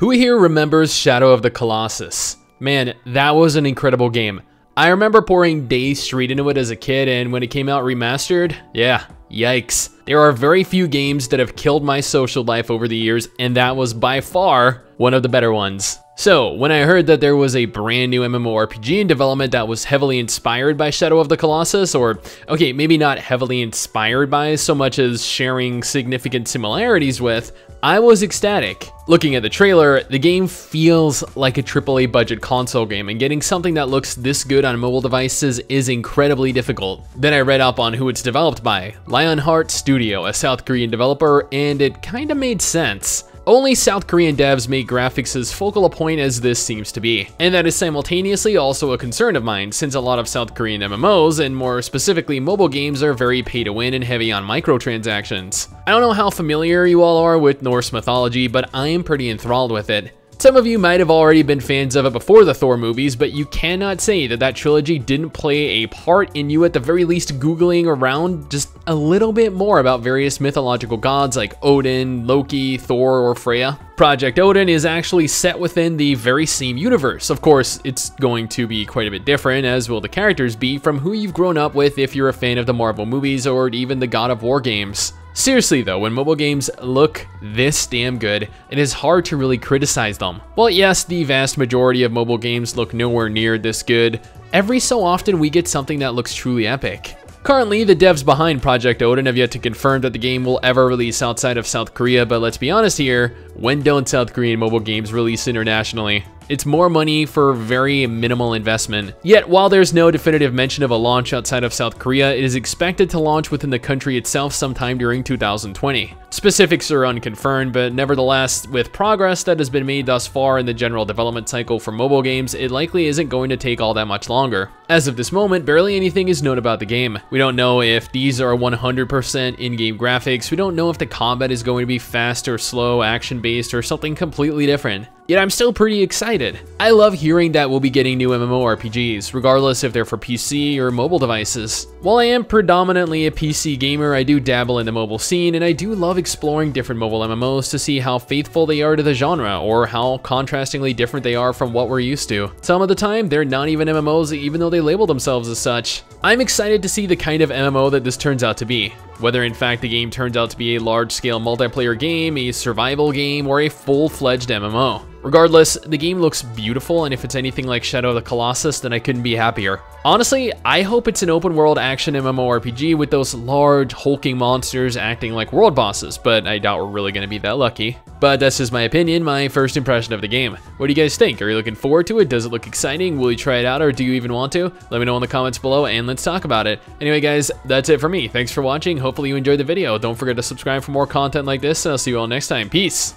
Who here remembers Shadow of the Colossus? Man, that was an incredible game. I remember pouring days straight into it as a kid, and when it came out remastered, yeah, yikes. There are very few games that have killed my social life over the years, and that was by far one of the better ones. So, when I heard that there was a brand new MMORPG in development that was heavily inspired by Shadow of the Colossus, or, okay, maybe not heavily inspired by so much as sharing significant similarities with, I was ecstatic. Looking at the trailer, the game feels like a AAA budget console game, and getting something that looks this good on mobile devices is incredibly difficult. Then I read up on who it's developed by, Lionheart Studio, a South Korean developer, and it kinda made sense. Only South Korean devs make graphics as focal a point as this seems to be, and that is simultaneously also a concern of mine, since a lot of South Korean MMOs, and more specifically mobile games, are very pay to win and heavy on microtransactions. I don't know how familiar you all are with Norse mythology, but I am pretty enthralled with it. Some of you might have already been fans of it before the Thor movies, but you cannot say that that trilogy didn't play a part in you at the very least Googling around just a little bit more about various mythological gods like Odin, Loki, Thor, or Freya. Project Odin is actually set within the very same universe. Of course, it's going to be quite a bit different, as will the characters be, from who you've grown up with if you're a fan of the Marvel movies or even the God of War games. Seriously though, when mobile games look this damn good, it is hard to really criticize them. Well, yes, the vast majority of mobile games look nowhere near this good. Every so often we get something that looks truly epic. Currently, the devs behind Project Odin have yet to confirm that the game will ever release outside of South Korea, but let's be honest here, when don't South Korean mobile games release internationally? It's more money for very minimal investment. Yet, while there's no definitive mention of a launch outside of South Korea, it is expected to launch within the country itself sometime during 2020. Specifics are unconfirmed, but nevertheless, with progress that has been made thus far in the general development cycle for mobile games, it likely isn't going to take all that much longer. As of this moment, barely anything is known about the game. We don't know if these are 100% in-game graphics, we don't know if the combat is going to be fast or slow, action-based, or something completely different. Yet I'm still pretty excited. I love hearing that we'll be getting new MMORPGs, regardless if they're for PC or mobile devices. While I am predominantly a PC gamer, I do dabble in the mobile scene, and I do love exploring different mobile MMOs to see how faithful they are to the genre, or how contrastingly different they are from what we're used to. Some of the time, they're not even MMOs even though they label themselves as such. I'm excited to see the kind of MMO that this turns out to be. Whether in fact the game turns out to be a large-scale multiplayer game, a survival game, or a full-fledged MMO. Regardless, the game looks beautiful, and if it's anything like Shadow of the Colossus, then I couldn't be happier. Honestly, I hope it's an open-world action MMORPG with those large, hulking monsters acting like world bosses, but I doubt we're really going to be that lucky. But that's just my opinion, my first impression of the game. What do you guys think? Are you looking forward to it? Does it look exciting? Will you try it out, or do you even want to? Let me know in the comments below, and let's talk about it. Anyway guys, that's it for me. Thanks for watching. Hopefully you enjoyed the video. Don't forget to subscribe for more content like this, and I'll see you all next time. Peace!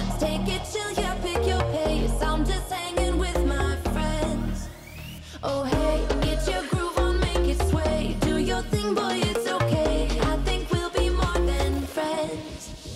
Oh hey, get your groove on, make it sway. Do your thing, boy, it's okay. I think we'll be more than friends.